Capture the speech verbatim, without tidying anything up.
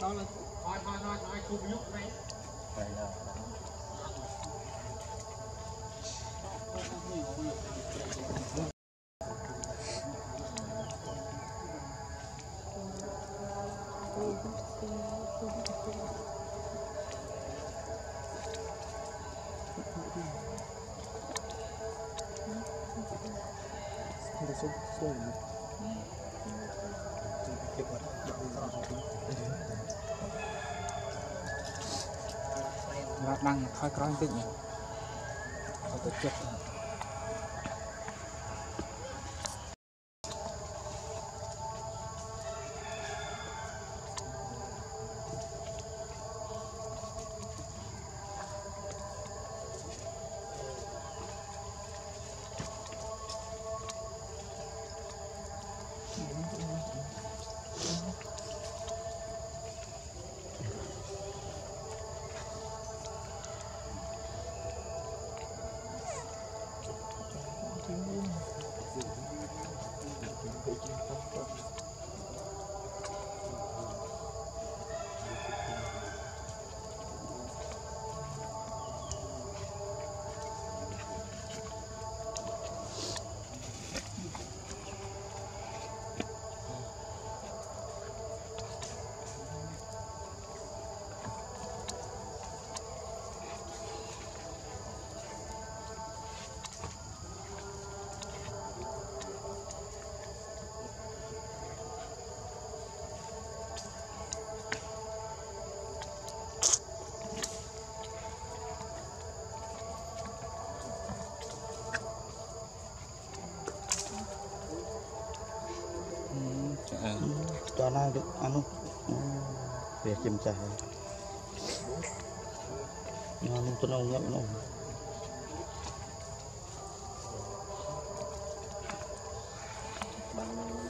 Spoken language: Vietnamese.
đó là thôi thôi thôi thôi không nhúc này nó đang thôi có anh nhỉ có tổ chức cho nay được ăn không để chìm chảy nó không có đâu ngậm đâu bằng